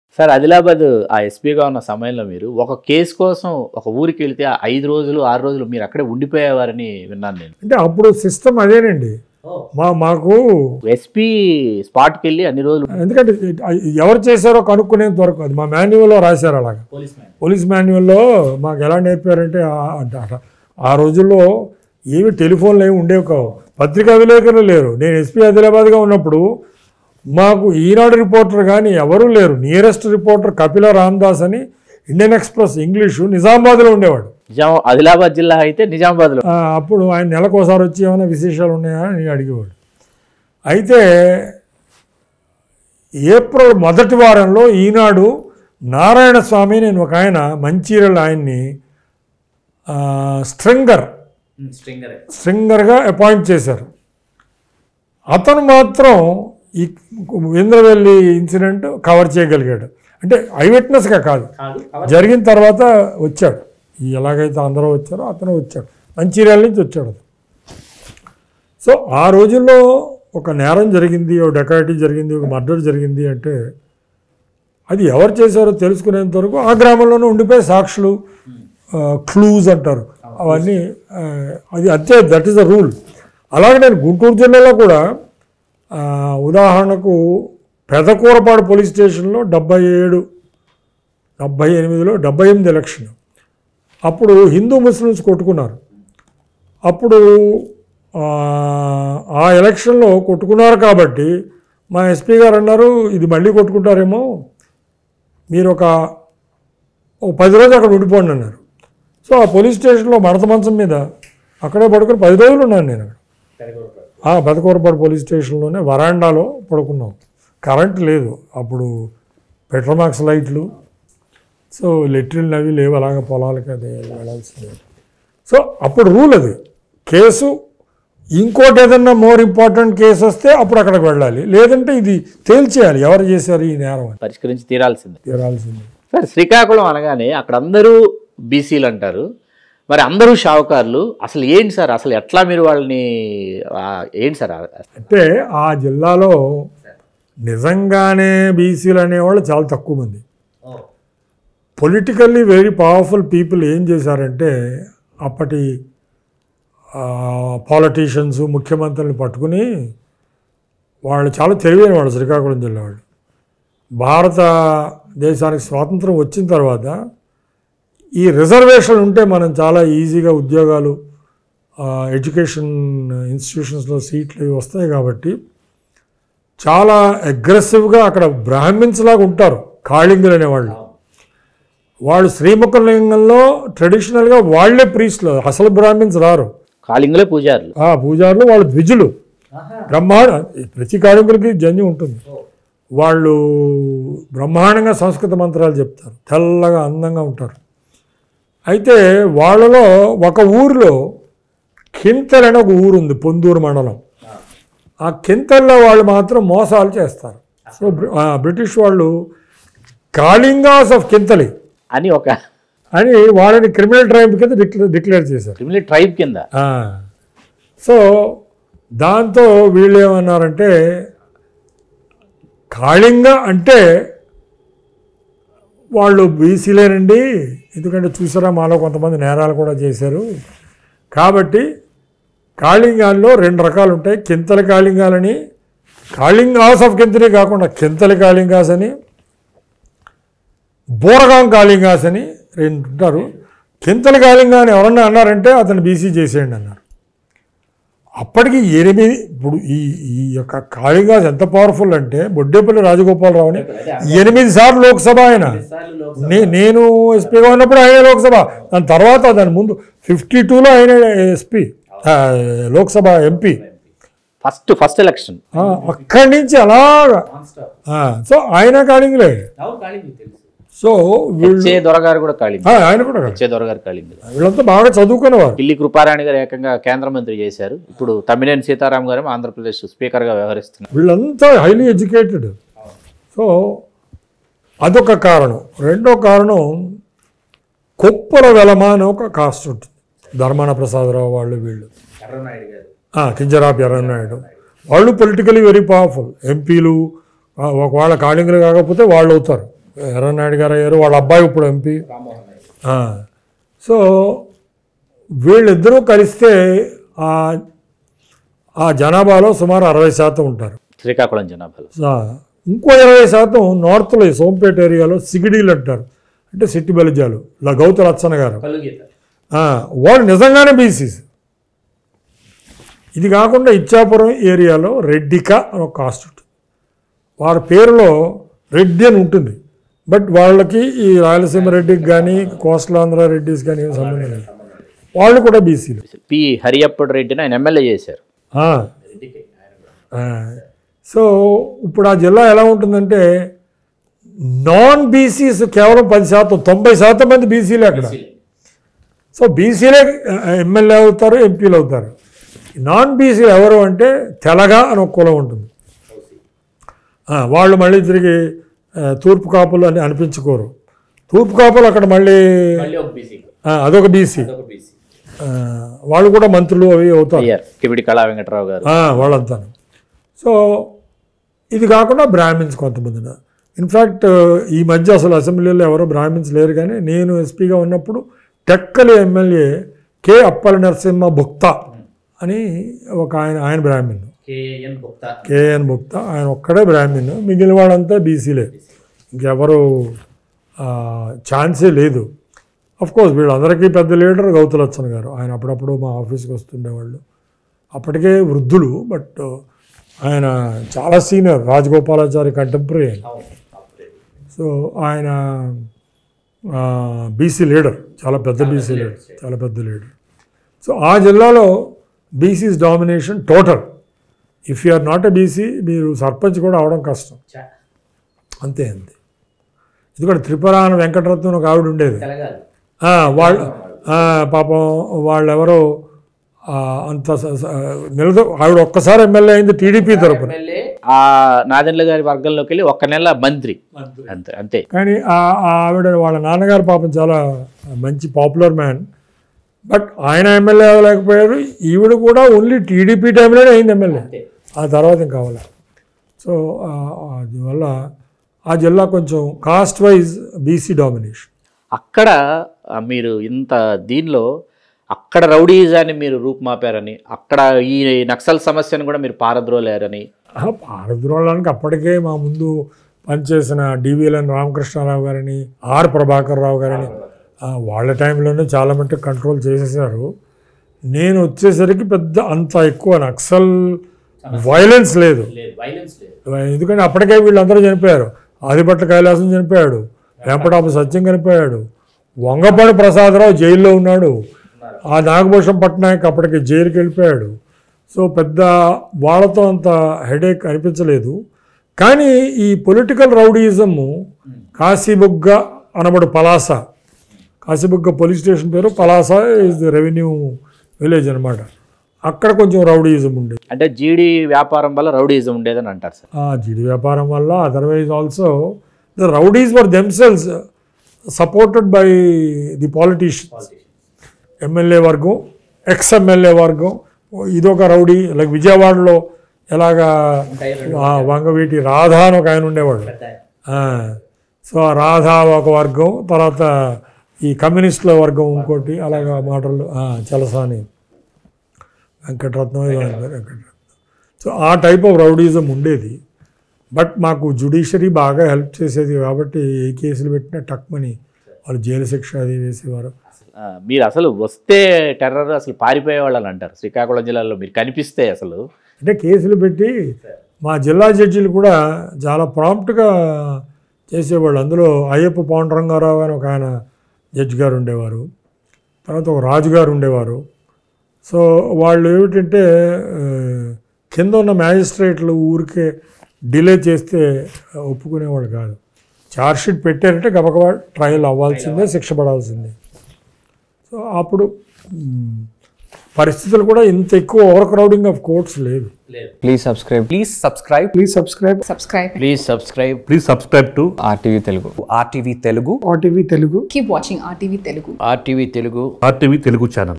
Sir Adilabad ఆ ఎస్పీగా ఉన్న సమయంలో మీరు ఒక కేసు కోసం ఒక ఊరికి వెళ్తే 5 రోజులు 6 రోజులు మీరు అక్కడే ఉండిపోయేవారని విన్నాను నేను. అంటే అప్పుడు సిస్టమ్ అదేనండి. మాకు ఎస్పీ స్పాట్కి వెళ్ళి అన్ని రోజులు, ఎందుకంటే ఎవరు చేశారో కనుక్కునేంత వరకు అది మా మాన్యువల్లో రాశారు. అలాగా పోలీస్ మాన్యువల్లో మాకు ఎలా నేర్పారంటే ఆ రోజుల్లో ఏమి టెలిఫోన్లు ఏమి ఉండేవి కావు, పత్రికా విలేకరులు లేరు. నేను ఎస్పీ ఆదిలాబాద్గా ఉన్నప్పుడు మాకు ఈనాడు రిపోర్టర్ కానీ ఎవరూ లేరు. నియరెస్ట్ రిపోర్టర్ కపిల రామదాస్ అని ఇండియన్ ఎక్స్ప్రెస్ ఇంగ్లీషు నిజామాబాద్లో ఉండేవాడు. ఆదిలాబాద్ జిల్లా అయితే నిజామాబాద్లో. అప్పుడు ఆయన నెలకోసారి వచ్చి ఏమైనా విశేషాలు ఉన్నాయా అని అడిగేవాడు. అయితే ఏప్రిల్ మొదటి వారంలో ఈనాడు నారాయణ స్వామి నేను ఒక ఆయన మంచిర్యాల ఆయన్ని స్ట్రింగర్గా అపాయింట్ చేశారు. అతను మాత్రం ఈ ఇంద్రవెల్లి ఇన్సిడెంట్ కవర్ చేయగలిగాడు. అంటే ఐ విట్నెస్గా కాదు, జరిగిన తర్వాత వచ్చాడు. ఎలాగైతే అందరూ వచ్చారో అతను వచ్చాడు, మంచిర్యాల నుంచి వచ్చాడు. సో ఆ రోజుల్లో ఒక నేరం జరిగింది, ఒక డకాయిటీ జరిగింది, ఒక మర్డర్ జరిగింది అంటే అది ఎవరు చేశారో తెలుసుకునేంత వరకు ఆ గ్రామంలోనే ఉండిపోయి సాక్షులు, క్లూజ్ అంటారు అవన్నీ, అది అంతే, దట్ ఈస్ ద రూల్. అలాగే నేను గుంటూరు జిల్లాలో కూడా ఉదాహరణకు పెదకూరపాడు పోలీస్ స్టేషన్లో 78 ఎలక్షన్ అప్పుడు హిందూ ముస్లిమ్స్ కొట్టుకున్నారు. అప్పుడు ఆ ఎలక్షన్లో కొట్టుకున్నారు కాబట్టి మా ఎస్పీ గారు అన్నారు, ఇది మళ్ళీ కొట్టుకుంటారేమో, మీరు ఒక 10 రోజులు అక్కడ ఉండిపోండి అన్నారు. సో ఆ పోలీస్ స్టేషన్లో మడత మంచం మీద అక్కడే పడుకుని 10 రోజులు ఉన్నాను నేను అక్కడ. పెదకూరపాడు పోలీస్ స్టేషన్లోనే వరాండాలో పడుకున్నాం. కరెంట్ లేదు అప్పుడు, పెట్రోమాక్స్ లైట్లు, సో లెట్రిన్లు అవి లేవు, అలాగే పొలాలకి అది వెళ్ళాల్సిందే. సో అప్పుడు రూల్ అది. కేసు ఇంకోటి ఏదన్నా మోర్ ఇంపార్టెంట్ కేసు వస్తే అప్పుడు అక్కడికి వెళ్ళాలి, లేదంటే ఇది తేల్చేయాలి ఎవరు చేశారు ఈ నేరం అని, పరిష్కరించి తీరాల్సిందే. సార్ శ్రీకాకుళం అనగానే అక్కడ అందరూ బీసీలు అంటారు, మరి అందరూ షావుకారులు. అసలు ఏంటి సార్, అసలు ఎట్లా మీరు వాళ్ళని ఏంటి సార్? అంటే ఆ జిల్లాలో నిజంగానే బీసీలు అనేవాళ్ళు చాలా తక్కువ మంది. పొలిటికల్లీ వెరీ పవర్ఫుల్ పీపుల్ ఏం చేశారంటే అప్పటి పాలిటీషియన్స్, ముఖ్యమంత్రులను పట్టుకుని, వాళ్ళు చాలా తెలివైన వాళ్ళు శ్రీకాకుళం జిల్లా వాళ్ళు. భారతదేశానికి స్వాతంత్రం వచ్చిన తర్వాత ఈ రిజర్వేషన్ ఉంటే మనం చాలా ఈజీగా ఉద్యోగాలు, ఎడ్యుకేషన్ ఇన్స్టిట్యూషన్స్లో సీట్లు వస్తాయి కాబట్టి చాలా అగ్రెసివ్గా అక్కడ బ్రాహ్మిన్స్ లాగా ఉంటారు కాళింగులు అనేవాళ్ళు. వాళ్ళు శ్రీముఖలింగంలో ట్రెడిషనల్గా వాళ్లే ప్రీస్టులు, అసలు బ్రాహ్మిన్స్ రారు. కాళింగులే పూజారులు. పూజారులు వాళ్ళు ద్విజులు, బ్రహ్మాండ, ప్రతి కాళింగులకి జన్యు ఉంటుంది. వాళ్ళు బ్రహ్మాండంగా సంస్కృత మంత్రాలు చెప్తారు, తెల్లగా అందంగా ఉంటారు. అయితే వాళ్ళలో ఒక ఊరిలో కింతల్ అని ఒక ఊరు ఉంది, పొందూరు మండలం. ఆ కింతల్లో వాళ్ళు మాత్రం మోసాలు చేస్తారు. సో బ్రిటిష్ వాళ్ళు కాళింగాస్ ఆఫ్ కింతలి అని వాళ్ళని క్రిమినల్ ట్రైబ్ కింద డిక్లేర్ చేశారు. క్రిమినల్ ట్రైబ్ కింద. సో దాంతో వీళ్ళు ఏమన్నారంటే కాళింగ అంటే వాళ్ళు బీసీలేనండి, ఎందుకంటే చూసారా మాలో కొంతమంది నేరాలు కూడా చేశారు, కాబట్టి కాళింగాల్లో 2 రకాలు ఉంటాయి, కింతలి కాళింగాలని, కాళింగాస్ ఆఫ్ కింతలి కాకుండా కింతలి కాళింగాస్ అని, బోరగాం కాళింగాస్ అని 2 ఉంటారు. కింతలి కాళింగా అని ఎవరన్నా అన్నారంటే అతను బీసీ చేసేయండి అన్నారు. అప్పటికి 8, ఇప్పుడు ఈ యొక్క కాళింగాస్ ఎంత పవర్ఫుల్ అంటే బొడ్డేపల్లి రాజగోపాలరావుని 8 సార్లు లోక్సభ ఆయన, నేను ఎస్పీగా ఉన్నప్పుడు ఆయన లోక్సభ, దాని తర్వాత దాని ముందు 52లో ఆయన SP Lok Sabha MP, first election. అక్కడి నుంచి అలాగా. సో ఆయన కాళింగులే. సో దొరగారు కూడా కాళింగ్, ఆయన కూడా దొరగారు కాళింగ్. వీళ్ళంతా బాగా చదువుకునేవారు. ఢిల్లీ కృపారాణి గారు ఏకంగా కేంద్ర మంత్రి చేశారు. ఇప్పుడు తమ్మినేని సీతారాం గారు ఆంధ్రప్రదేశ్ స్పీకర్గా వ్యవహరిస్తున్నారు. వీళ్ళంతా హైలీ ఎడ్యుకేటెడ్. సో అదొక కారణం. రెండో కారణం కొప్పల వెలమ అని ఒక కాస్ట్ ఉంటుంది, ధర్మాన ప్రసాదరావు వాళ్ళు, వీళ్ళు కింజరాపు ఎర్రనాయుడు, వాళ్ళు పొలిటికలీ వెరీ పవర్ఫుల్ ఎంపీలు. ఒకవేళ కాళింగులు కాకపోతే వాళ్ళు అవుతారు ఎర్రనాయుడు గారు అయ్యారు, వాళ్ళ అబ్బాయి ఇప్పుడు ఎంపీ. సో వీళ్ళిద్దరూ కలిస్తే ఆ జనాభాలో సుమారు 60% ఉంటారు శ్రీకాకుళం జనాభాలో. ఇంకో 20% నార్త్లో సోంపేట ఏరియాలో సిగిడీలు అంటారు, అంటే సిట్టి బలిజాలు, గౌతు లచ్చన్న గారు, వాళ్ళు నిజంగానే బీసీస్. ఇది కాకుండా ఇచ్చాపురం ఏరియాలో రెడ్డిక అని ఒక కాస్ట్ ఉంటుంది, వారి పేరులో రెడ్డి అని ఉంటుంది, బట్ వాళ్ళకి ఈ రాయలసీమ రెడ్డికి కానీ కోస్టల్ ఆంధ్ర రెడ్డిస్ కానీ ఏం సంబంధం లేదు, వాళ్ళు కూడా బీసీలు. పి హరియప్పటి రెడ్డిని ఆయన ఎమ్మెల్యే చేశారు. సో ఇప్పుడు ఆ జిల్లా ఎలా ఉంటుందంటే నాన్ బీసీస్ కేవలం 10%, 90% మంది బీసీలే అక్కడ. సో బీసీలే ఎమ్మెల్యే అవుతారు, ఎంపీలు అవుతారు. నాన్ బీసీలు ఎవరు అంటే తెలగ అని ఒక కులం ఉంటుంది, వాళ్ళు మళ్ళీ తిరిగి తూర్పు కాపులు అని అనిపించుకోరు. తూర్పు కాపులు అక్కడ మళ్ళీ అదొక బీసీ, వాళ్ళు కూడా మంత్రులు అవి అవుతారు, కళా వెంకటరావు గారు వాళ్ళంతా. సో ఇది కాకుండా బ్రాహ్మిన్స్ కొంతమంది. ఇన్ఫ్యాక్ట్ ఈ మధ్య అసలు అసెంబ్లీలో ఎవరో బ్రాహ్మిన్స్ లేరు, కానీ నేను ఎస్పీగా ఉన్నప్పుడు టెక్కలి ఎమ్మెల్యే కె అప్పల నరసింహ భుక్తా అని ఒక ఆయన బ్రాహ్మణ్, కేఎన్ భుక్తా, ఆయన ఒక్కడే బ్రాహ్మణ్, మిగిలిన వాళ్ళంతా బీసీలే, ఇంకెవరు ఛాన్సే లేదు. కోర్స్ వీళ్ళందరికీ పెద్ద లీడర్ గౌతు లచ్చన్న గారు, ఆయన అప్పుడప్పుడు మా ఆఫీస్కి వస్తుండేవాళ్ళు, అప్పటికే వృద్ధులు, బట్ ఆయన చాలా సీనియర్, రాజగోపాలాచారి కంటెంపరీ. సో ఆయన బీసీ లీడర్, చాలా పెద్ద బీసీ లీడర్, చాలా పెద్ద లీడర్. సో ఆ జిల్లాలో BCs domination total. If you are not a BC మీరు సర్పంచ్ కూడా అవడం కష్టం, అంతే. ఎందుకంటే త్రిపురాన వెంకటరత్నం ఒక ఆవిడ ఉండేది, వాళ్ళు పాపం వాళ్ళెవరో అంత నిలదు, ఆవిడ ఒక్కసారి ఎమ్మెల్యే అయింది టీడీపీ తరపున, నాదెండ్ల గారి వర్గంలోకి వెళ్ళి ఒక్క నెల మంత్రి అంతే అంతే. కానీ ఆవిడ వాళ్ళ నాన్నగారు పాపం చాలా మంచి పాపులర్ మ్యాన్, బట్ ఆయన ఎమ్మెల్యే అవ్వలేకపోయారు, ఈవిడ కూడా ఓన్లీ టీడీపీ టైంలోనే అయింది ఎమ్మెల్యే, ఆ తర్వాత ఇంకా కావాలి. సో అందువల్ల ఆ జిల్లా కొంచెం కాస్ట్ వైజ్ బీసీ డామినేషన్. అక్కడ మీరు ఇంత దీనిలో అక్కడ రౌడీజాన్ని మీరు రూపుమాపారని, అక్కడ ఈ నక్సల్ సమస్యను కూడా మీరు పారద్రోలేరని. పారద్రోలానికి అప్పటికే మా ముందు పనిచేసిన డివిఎల్ఎన్ రామకృష్ణారావు గారిని, ఆర్ ప్రభాకర్ రావు గారిని వాళ్ళ టైంలోనే చాలా మట్టుకు కంట్రోల్ చేసేసారు. నేను వచ్చేసరికి పెద్ద అంత ఎక్కువ నక్సల్ వైలెన్స్ లేదు, ఎందుకంటే అప్పటికే వీళ్ళందరూ చనిపోయారు. ఆదిపట్ల కైలాసం చనిపోయాడు, వెంపటాపు సత్యం చనిపోయాడు, వంగపడి ప్రసాదరావు జైల్లో ఉన్నాడు, ఆ నాగభూషణం పట్నాయక్ అప్పటికి జైలుకి వెళ్ళిపోయాడు. సో పెద్ద వాళ్ళతో అంత హెడేక్ అనిపించలేదు. కానీ ఈ పొలిటికల్ రౌడీయిజము కాశీబుగ్గ అనబడు పలాస, కాశీబుగ్గ పోలీస్ స్టేషన్ పేరు Palasa, is the revenue village అనమాట, అక్కడ కొంచెం రౌడీయిజం ఉండేది. అంటే జీడి వ్యాపారం వల్ల రౌడీయిజం ఉండేదని అంటారు సార్. జీడి వ్యాపారం వల్ల, otherwise also the rowdies were themselves supported by the politicians. MLA వర్గం, ఎక్స్ ఎమ్మెల్యే వర్గం, ఇదొక రౌడీ. లైక్ విజయవాడలో ఎలాగా వంగవీటి రాధా అని ఒక ఆయన ఉండేవాడు, సో రాధా ఒక వర్గం, తర్వాత ఈ కమ్యూనిస్టుల వర్గం ఇంకోటి, అలాగా మాటలు చలసాని వెంకటరత్నం. సో ఆ టైప్ ఆఫ్ రౌడీజం ఉండేది. బట్ మాకు జ్యుడిషియరీ బాగా హెల్ప్ చేసేది కాబట్టి ఏ కేసులు పెట్టినా టక్మని వాళ్ళు జైలు శిక్ష అది వేసేవారు. మీరు అసలు వస్తే టెర్రర్ అసలు పారిపోయేవాళ్ళు అని అంటారు శ్రీకాకుళం జిల్లాలో మీరు కనిపిస్తే. అసలు అంటే కేసులు పెట్టి మా జిల్లా జడ్జీలు కూడా చాలా ప్రాంప్ట్గా చేసేవాళ్ళు. అందులో అయ్యప్ప పాండురంగారావు అని ఒక ఆయన జడ్జి గారు ఉండేవారు, తర్వాత ఒక రాజుగారు ఉండేవారు. సో వాళ్ళు ఏమిటంటే కింద ఉన్న మ్యాజిస్ట్రేట్లు ఊరికే డిలే చేస్తే ఒప్పుకునేవాళ్ళు కాదు. ఛార్జ్షీట్ పెట్టారంటే గబగబా ట్రయల్ అవ్వాల్సిందే, శిక్ష పడాల్సిందే. సో అప్పుడు పరిస్థితులు కూడా ఇంత ఎక్కువ ఓవర్ క్రౌడింగ్ ఆఫ్ కోర్ట్స్ లేదు. Please subscribe to RTV Telugu. RTV Telugu. Keep watching RTV Telugu. RTV Telugu channel.